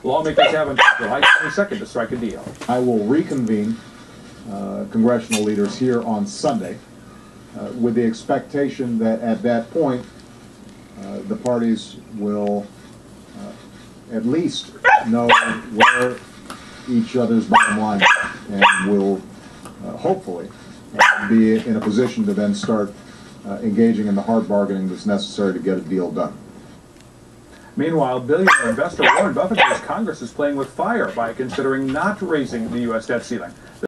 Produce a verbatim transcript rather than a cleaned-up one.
Lawmakers have until July twenty-second to strike a deal. I will reconvene uh, congressional leaders here on Sunday uh, with the expectation that at that point uh, the parties will uh, at least know where each other's bottom line is and will uh, hopefully uh, be in a position to then start uh, engaging in the hard bargaining that's necessary to get a deal done. Meanwhile, billionaire investor Warren Buffett says Congress is playing with fire by considering not raising the U S debt ceiling.